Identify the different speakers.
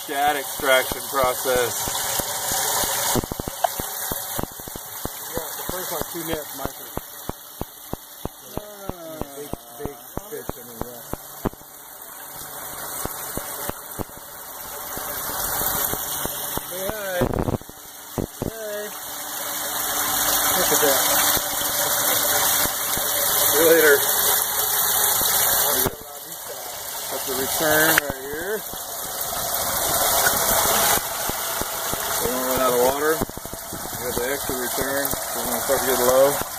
Speaker 1: shad extraction process.
Speaker 2: Yeah, the first like 2 nets, Michael. Big fish, I mean, yeah.
Speaker 1: Say hi. Hey.
Speaker 2: Look at that.
Speaker 1: See you later. That's the return right here. So we don't run out of water. We got the extra return. So we're going to start to get low.